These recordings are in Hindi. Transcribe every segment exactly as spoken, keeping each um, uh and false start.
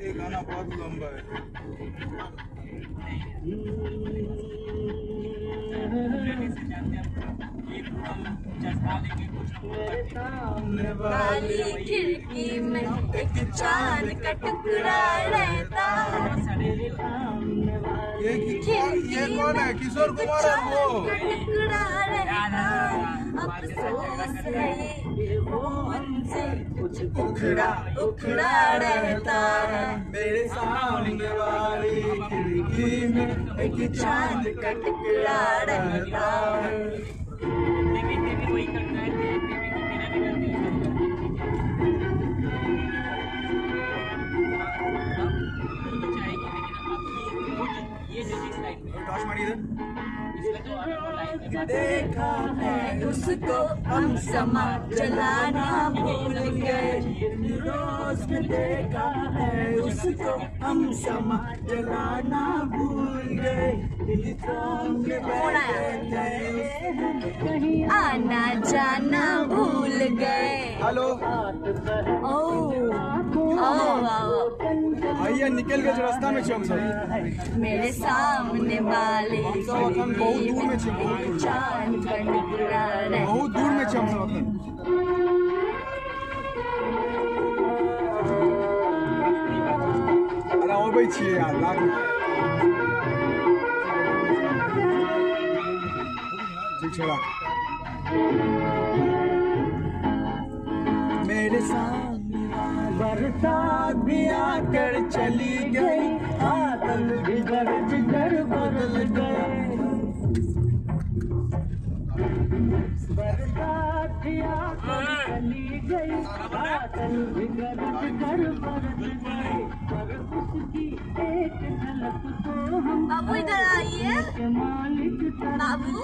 ये गाना बहुत लंबा है। काली खिड़की में एक चांद का टुकड़ा रहता है। ये ये कौन है? किशोर कुमार है वो। टुकड़ा रहता अफसोस है ये वो हमसे कुछ उखड़ा उखड़ा रहता है। मेरे सामने वाली खिड़की में एक चांद का टुकड़ा रहता है। देवी देवी वही करता है, देवी को तेरा भी करती है। तो चाहेगी, लेकिन अब ये जो चीज लाइफ में टॉस मारी इधर। इसमें तो अभी लाइफ में देखा है उसको हम समा जलाना भूल गए। रोज देखा है उसको हम समा जलाना भूल गए। आना जाना भूल गए। हेलो ओ भैया निकल गए रास्ता में चम सब मेरे सामने वाले बहुत दूर में छे, बहुत दूर। चांद का टुकड़ा रहता बहुत दूर में चम सब अरे ओ भाई छिए यार लाख छोड़ा। मेरे सामने बरसात भी आकर चली गई। बादल भी गरज कर बदल गए। बरसात भी आकर चली गई। बादल भी गरज कर बदल गए। पर उसकी एक झलक तो हम बाबू इधर आइए। बाबू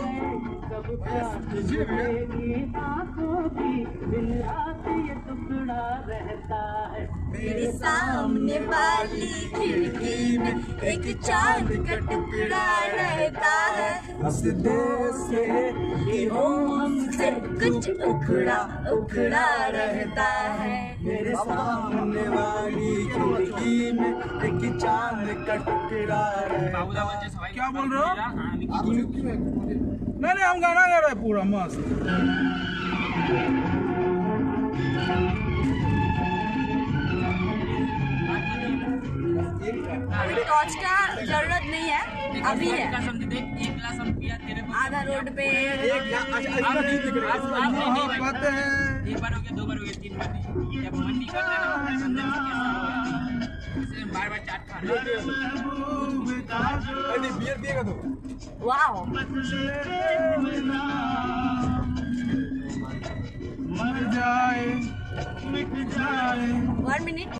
मेरे सामने वाली खिड़की में एक चांद का टुकड़ा रहता है। हंस दे से कि वो हमसे कुछ उखड़ा उखड़ा रहता है। मेरे सामने वाली खिड़की में एक चांद का टुकड़ा रहता है। क्या बोल रहे हो? नहीं नहीं हम गाना गा रहे हैं पूरा मस्त। अभी टॉर्च का जरूरत नहीं है, अभी है। एक गिलास हम पिया तेरे को आधा रोड पे एक बार हो गया, दो बार हो गया, तीन बार नहीं। जब मन नहीं करता है ना अंदर से कैसा इसलिए बार बार चाट खा रहे हैं। बियर पिएगा तो वाओ मर जाए मिट जाए। One minute